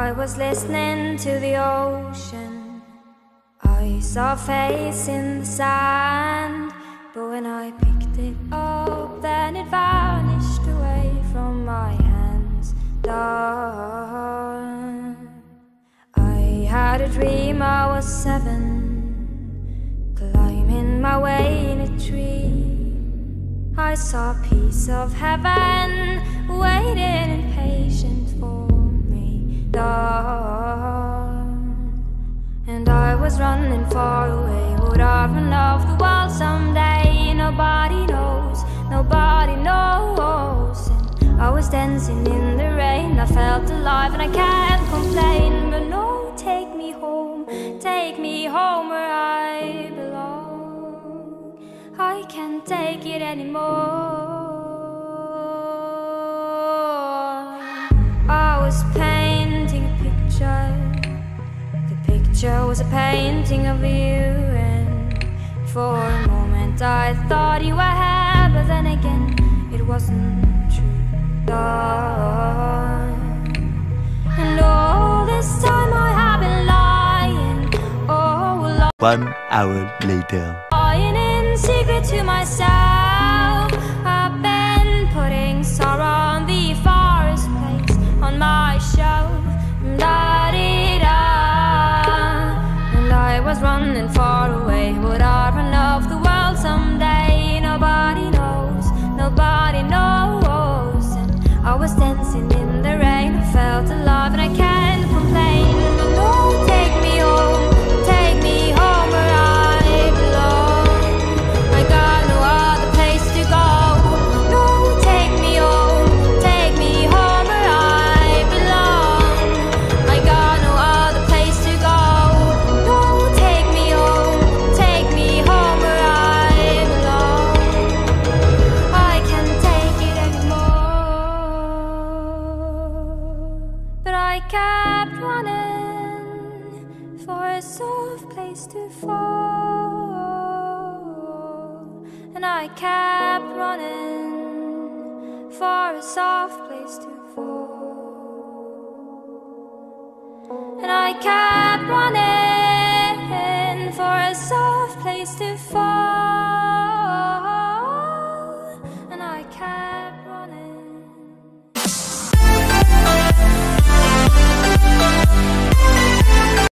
I was listening to the ocean. I saw a face in the sand, but when I picked it up, then it vanished away from my hands. Done. I had a dream I was 7, climbing my way in a tree. I saw a piece of heaven waiting impatient for me. Done. And I was running far away. Would I run off the world someday? Nobody knows, nobody knows. And I was dancing in the rain. I felt alive and I can't complain. But no, take me home where I belong. I can't take it anymore. I was painting a picture. The picture was a painting of you, and for a moment I thought you were here, but then again it wasn't true. And all this time I have been lying, oh, 1 hour later. lying in secret to myself. I've been putting sorrow on the forest place on my shelf. Da-dee-da. And I was running far away. Would I run off the world someday? Nobody knows, nobody knows. And I was dancing in the rain. I felt alive and I can't complain. No, take me home where I belong. I got no other place to go. No, take me home where I belong. I got no other place to go. No, take me home where I belong. I can't take it anymore. But I kept running for a soft place to fall. And I kept running for a soft place to fall. And I kept running for a soft place to fall.